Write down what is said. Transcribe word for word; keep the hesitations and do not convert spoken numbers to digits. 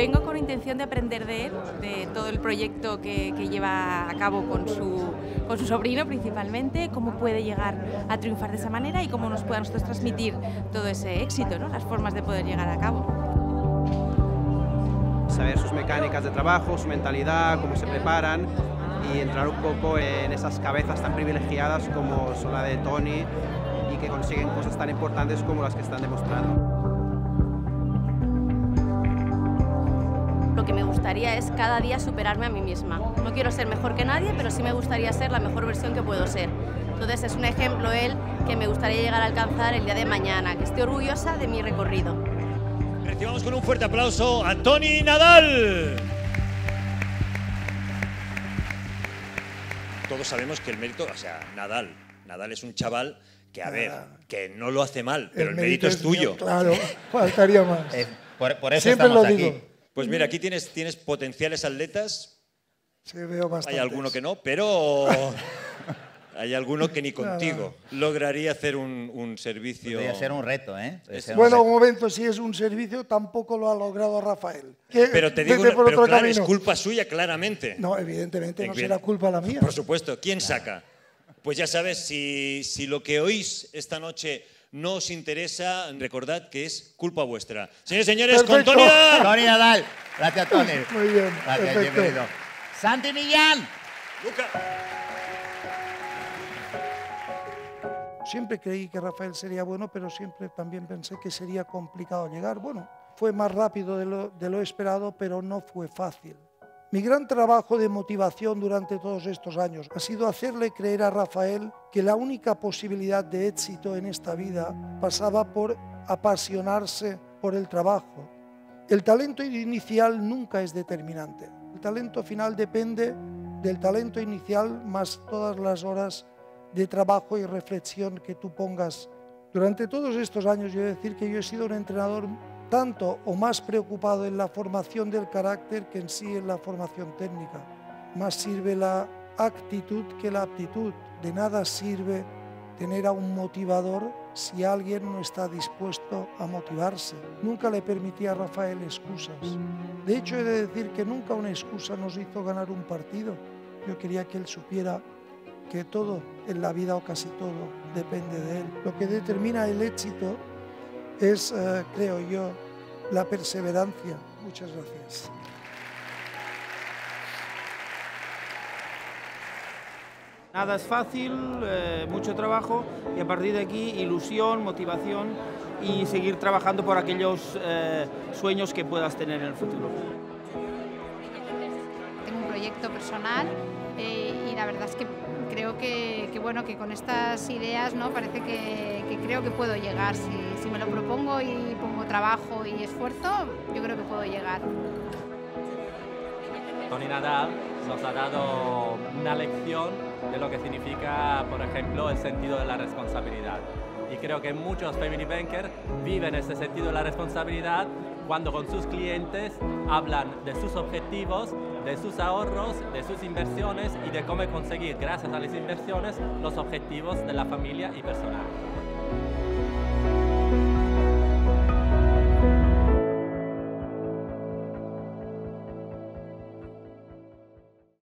Vengo con intención de aprender de él, de todo el proyecto que, que lleva a cabo con su, con su sobrino principalmente, cómo puede llegar a triunfar de esa manera y cómo nos puede a nosotros transmitir todo ese éxito, ¿no? Las formas de poder llegar a cabo. Saber sus mecánicas de trabajo, su mentalidad, cómo se preparan y entrar un poco en esas cabezas tan privilegiadas como son la de Tony y que consiguen cosas tan importantes como las que están demostrando. Lo que me gustaría es cada día superarme a mí misma. No quiero ser mejor que nadie, pero sí me gustaría ser la mejor versión que puedo ser. Entonces es un ejemplo él que me gustaría llegar a alcanzar el día de mañana, que esté orgullosa de mi recorrido. Recibamos con un fuerte aplauso a Tony Nadal. Todos sabemos que el mérito, o sea, Nadal, Nadal es un chaval que, a ver, que no lo hace mal, pero el, el mérito, mérito es tuyo. Mío, claro, faltaría más. Eh, por, por eso Siempre estamos lo aquí. digo. Pues mira, aquí tienes, tienes potenciales atletas. Sí, veo bastantes. Hay alguno que no, pero hay alguno que ni contigo lograría hacer un, un servicio. Podría ser un reto, ¿eh? Ser Bueno, un, un momento, si es un servicio, tampoco lo ha logrado Rafael. Que pero te digo, por pero otro claro, camino. es culpa suya, claramente. No, evidentemente no Bien. será culpa la mía. Por supuesto. ¿Quién saca? Pues ya sabes, si, si lo que oís esta noche no os interesa, recordad que es culpa vuestra. Señores y señores, Perfecto. con Tony Nadal. Tony Nadal. Gracias, Tony. Muy bien, Gracias, perfecto. bienvenido. Santi Millán. Luca. Siempre creí que Rafael sería bueno, pero siempre también pensé que sería complicado llegar. Bueno, fue más rápido de lo, de lo esperado, pero no fue fácil. Mi gran trabajo de motivación durante todos estos años ha sido hacerle creer a Rafael que la única posibilidad de éxito en esta vida pasaba por apasionarse por el trabajo. El talento inicial nunca es determinante. El talento final depende del talento inicial más todas las horas de trabajo y reflexión que tú pongas. Durante todos estos años yo he de decir que yo he sido un entrenador tanto o más preocupado en la formación del carácter que en sí en la formación técnica. Más sirve la actitud que la aptitud. De nada sirve tener a un motivador si alguien no está dispuesto a motivarse. Nunca le permití a Rafael excusas. De hecho, he de decir que nunca una excusa nos hizo ganar un partido. Yo quería que él supiera que todo en la vida o casi todo depende de él. Lo que determina el éxito es, eh, creo yo, la perseverancia. Muchas gracias. Nada es fácil, eh, mucho trabajo y a partir de aquí ilusión, motivación y seguir trabajando por aquellos eh, sueños que puedas tener en el futuro. Tengo un proyecto personal eh, y la verdad es que creo que, que, bueno, que con estas ideas, ¿no? Parece que, que creo que puedo llegar. Si, si me lo propongo y pongo trabajo y esfuerzo, yo creo que puedo llegar. Tony Nadal nos ha dado una lección de lo que significa, por ejemplo, el sentido de la responsabilidad. Y creo que muchos Family Bankers viven ese sentido de la responsabilidad cuando con sus clientes hablan de sus objetivos, de sus ahorros, de sus inversiones y de cómo conseguir, gracias a las inversiones, los objetivos de la familia y personal.